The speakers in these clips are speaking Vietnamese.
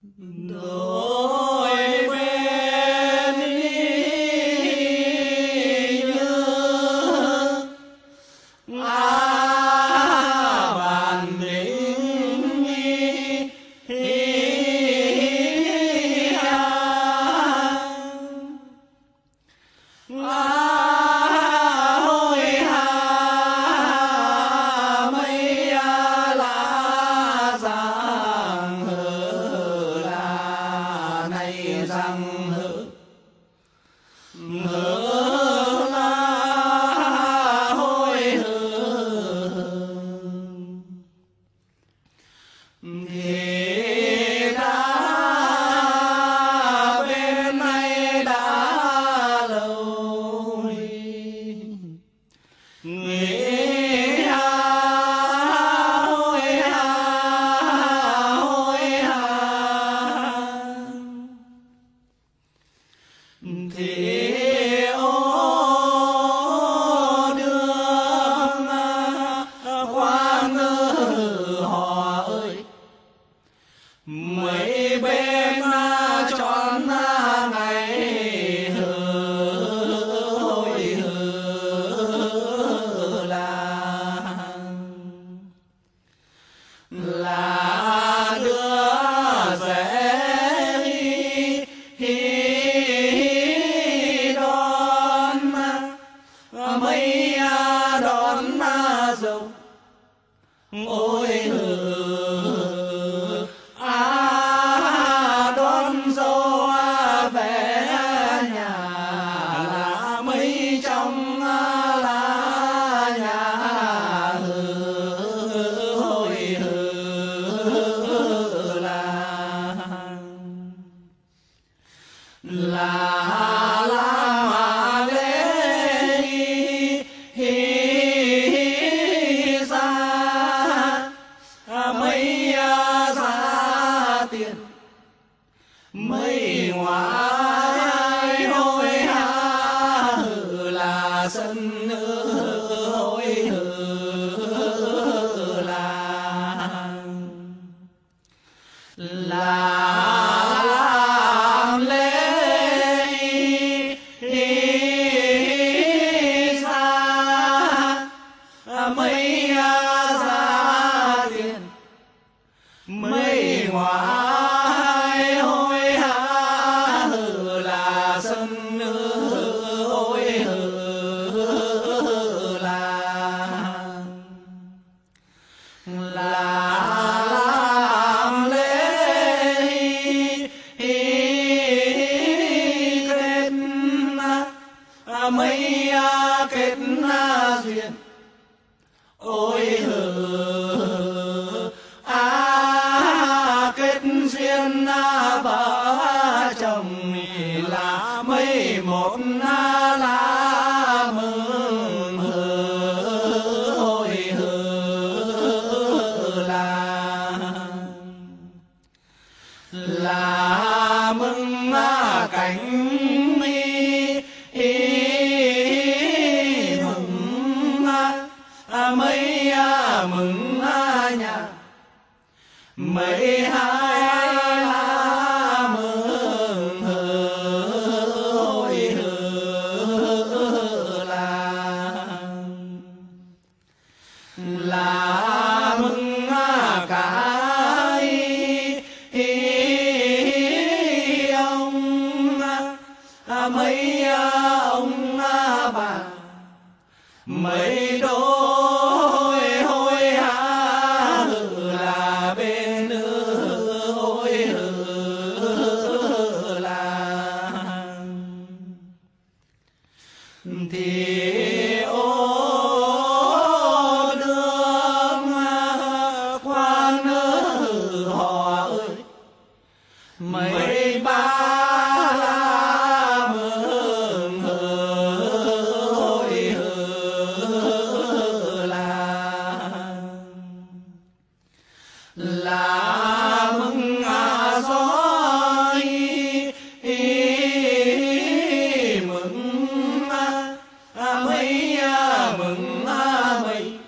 đôi bên như bàn định hôi hà mây lá giang hờ là này giang hờ là hôi thì đã bên này đã lâu người hôi thì ô đường Quan họ ơi mấy bên chọn ngày hôi là đưa rẽ đón mấy đón dâu ôi đón dâu về nhà là mấy trong là nhà hôi là lễ ra mấy ra tiền mấy ngoại hôi là sân hôi là làm lễ ra mấy ra tiền mấy ngoại hôi là sân hôi là làm lễ kết mấy kết duyên ôi kết duyên vợ chồng là mấy một là mừng hôi là mừng cảnh mừng mấy mừng nhà mấy hai là mừng hôi là mừng cả ông mấy ông bà mấy đôi hôi là bên hôi thì ô đường Quan họ ơi mấy ba mừng hôi là mừng gió mừng mấy mừng mây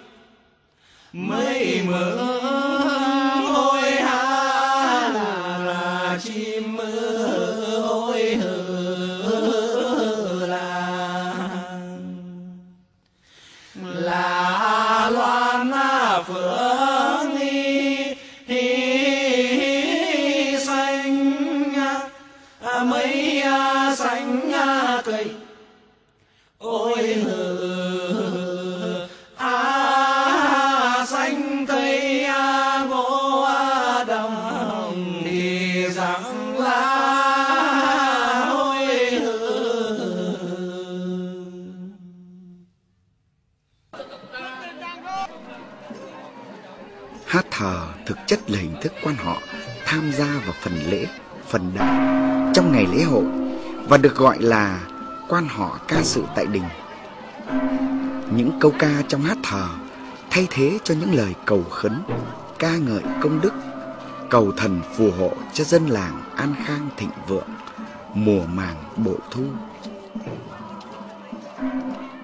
mây mừng hôi là Hát thờ thực chất là hình thức quan họ tham gia vào phần lễ, phần đạo trong ngày lễ hội và được gọi là quan họ ca sự tại đình. Những câu ca trong hát thờ thay thế cho những lời cầu khấn, ca ngợi công đức, cầu thần phù hộ cho dân làng an khang thịnh vượng, mùa màng bội thu.